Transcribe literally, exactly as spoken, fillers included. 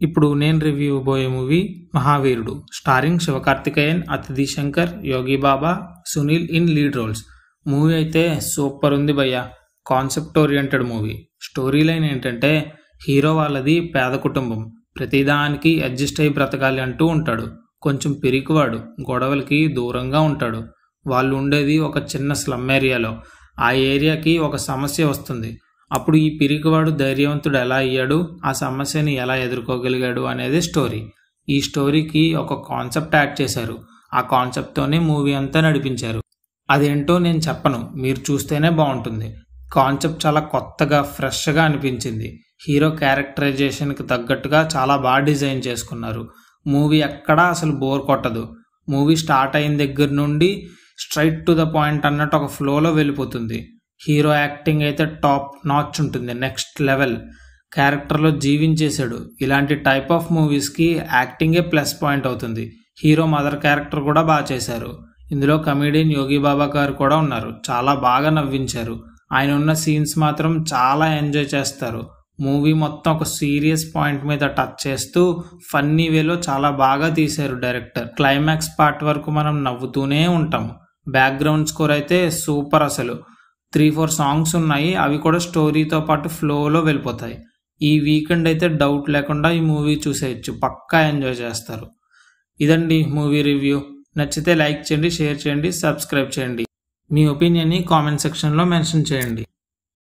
ఇప్పుడు నేను రివ్యూ ఇవ్వబోయే movie Mahaveerudu, starring Sivakarthikeyan, Aditi Shankar, Yogi Baba, Sunil in lead roles. Movie అయితే సూపర్ ఉంది భయ్య. Concept oriented movie. Story line ఏంటంటే, హీరో వాళ్ళది పేద కుటుంబం, ప్రతిదానికి అడ్జస్ట్ అయి బ్రతకాలి అంటూ ఉంటాడు. కొంచెం పిరికివాడు, గొడవలకి దూరంగా ఉంటాడు. వాళ్ళు ఉండేది ఒక చిన్న స్లమ్ ఏరియాలో. ఆ ఏరియాకి ఒక సమస్య వస్తుంది. అప్పుడు ఈ పిరికివాడు ధైర్యవంతుడు ఎలా అయ్యాడు, ఆ సమస్యని ఎలా ఎదుర్కోగలిగాడు అనేది స్టోరీ. ఈ స్టోరీకి ఒక కాన్సెప్ట్ యాడ్ చేశారు. ఆ కాన్సెప్ట్తోనే మూవీ అంతా నడిపించారు. అదేంటో నేను చెప్పను, మీరు చూస్తేనే బాగుంటుంది. కాన్సెప్ట్ చాలా కొత్తగా ఫ్రెష్గా అనిపించింది. హీరో క్యారెక్టరైజేషన్కి తగ్గట్టుగా చాలా బాగా డిజైన్ చేసుకున్నారు. మూవీ ఎక్కడా అసలు బోర్ కొట్టదు. మూవీ స్టార్ట్ అయిన దగ్గర నుండి స్ట్రైట్ టు ద పాయింట్ అన్నట్టు ఒక ఫ్లోలో వెళ్ళిపోతుంది. హీరో యాక్టింగ్ అయితే టాప్ నాచ్ ఉంటుంది, నెక్స్ట్ లెవెల్. క్యారెక్టర్లో జీవించేశాడు. ఇలాంటి టైప్ ఆఫ్ మూవీస్కి యాక్టింగే ప్లస్ పాయింట్ అవుతుంది. హీరో మదర్ క్యారెక్టర్ కూడా బాగా చేశారు. ఇందులో కమెడియన్ యోగి బాబా గారు కూడా ఉన్నారు. చాలా బాగా నవ్వించారు. ఆయన ఉన్న సీన్స్ మాత్రం చాలా ఎంజాయ్ చేస్తారు. మూవీ మొత్తం ఒక సీరియస్ పాయింట్ మీద టచ్ చేస్తూ ఫన్నీ వేలో చాలా బాగా తీశారు డైరెక్టర్. క్లైమాక్స్ పార్ట్ వరకు మనం నవ్వుతూనే ఉంటాము. బ్యాక్గ్రౌండ్ స్కోర్ అయితే సూపర్. అసలు త్రీ ఫోర్ సాంగ్స్ ఉన్నాయి, అవి కూడా స్టోరీతో పాటు ఫ్లోలో వెళ్ళిపోతాయి. ఈ వీకెండ్ అయితే డౌట్ లేకుండా ఈ మూవీ చూసేయచ్చు, పక్కా ఎంజాయ్ చేస్తారు. ఇదండి మూవీ రివ్యూ. నచ్చితే లైక్ చేయండి, షేర్ చేయండి, సబ్స్క్రైబ్ చేయండి. మీ ఒపీనియన్ని కామెంట్ సెక్షన్లో మెన్షన్ చేయండి.